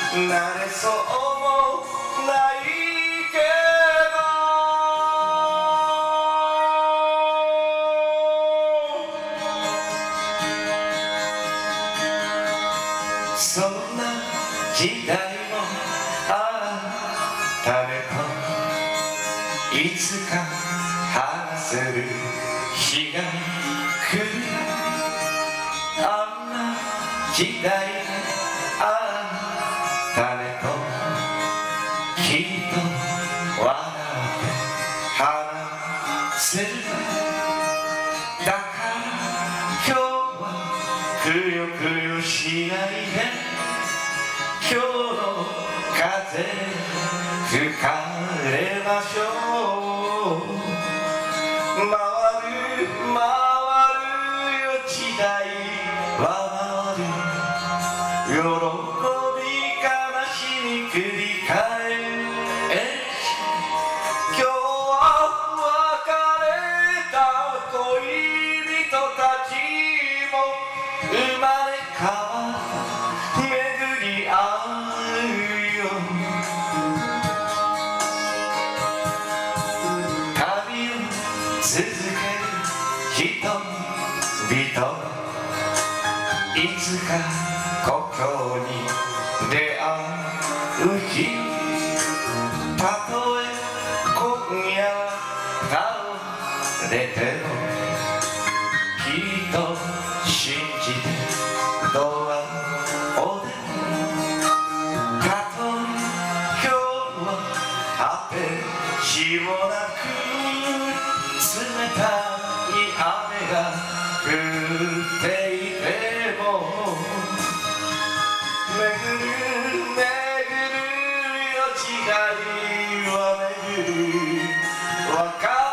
なれそうもないけどそんな時代もあったねといつか話せる日が来るあんな時代あったねときっと笑って話せるだから今日はくよくよしないで今日の風吹かれましょう回る回るよ時代は回る喜び悲しみ繰り返し今日は別れた恋人たちも生まれ変わって巡り合うよ旅を続ける人々いつか故郷に出会う日たとえ今夜倒れてもきっと信じてドアを出たとえ今日は果てしもなく冷たい雨が降っていても巡る巡るよ時代は巡る